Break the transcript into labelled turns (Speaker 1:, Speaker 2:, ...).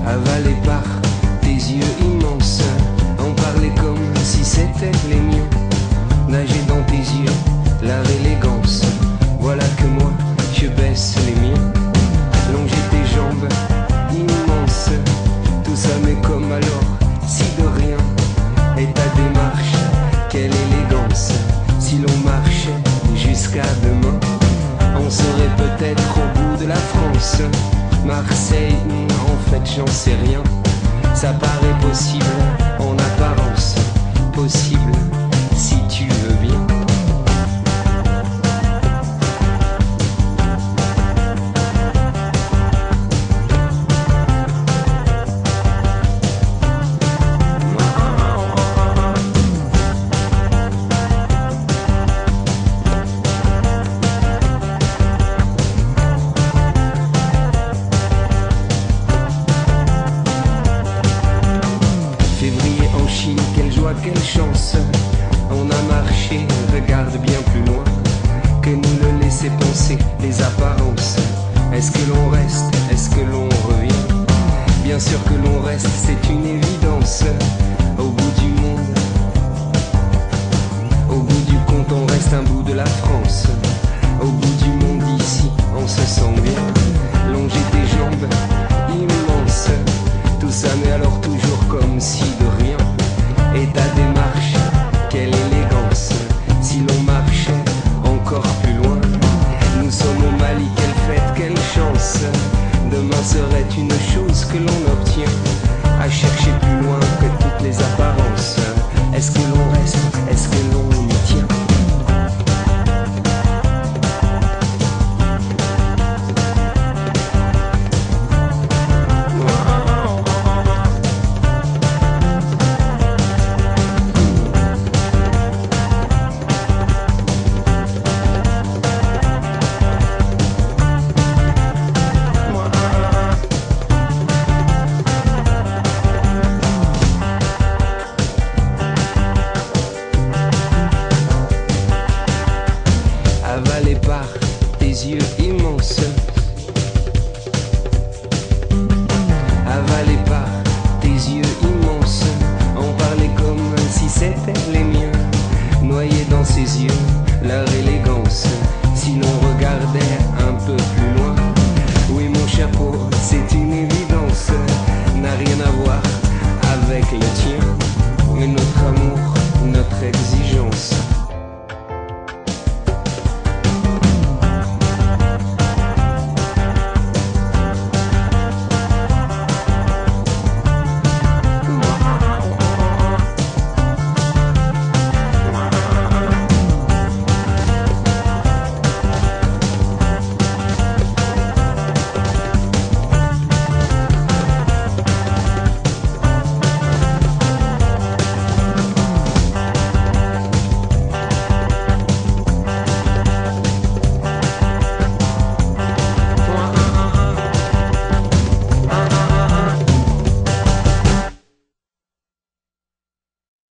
Speaker 1: avalé par tes yeux immenses. On parlait comme si c'était les miens. Nager dans tes yeux, la l'élégance. Voilà que moi, je baisse les miens. Longer tes jambes immenses. Tout ça mais comme alors, si de rien. Et ta démarche, quelle élégance. Si l'on marchait jusqu'à demain, on serait peut-être au bout de la France. Marseille, en fait j'en sais rien. Ça paraît possible en apparence. Possible si tu veux bien. Février en Chine, quelle joie, quelle chance. On a marché, regarde bien plus loin que nous le laisser penser les apparences. Est-ce que l'on reste, est-ce que l'on revient? Bien sûr que l'on reste, c'est une évidence. Au bout du monde, au bout du compte, on reste un bout de la France. Au bout du monde ici, on se sent bien. Longer tes jambes immenses. Tout ça mais alors toujours comme si de rien. Et ta démarche, quelle élégance. Si l'on marchait encore plus loin. Nous sommes au Mali, quelle fête, quelle chance. Demain serait une chose que l'on obtient. À chercher plus loin que toutes les apparences. Est-ce que l'on reste, est-ce que l'on y tient? Avalé par tes yeux immenses. Avalé par tes yeux immenses. On parlait comme si c'était les miens. Noyé dans ses yeux, leur élégance. Si l'on regardait un peu plus loin. Oui mon chapeau, c'est une évidence. N'a rien à voir avec le tien. Mais notre amour, notre exigence.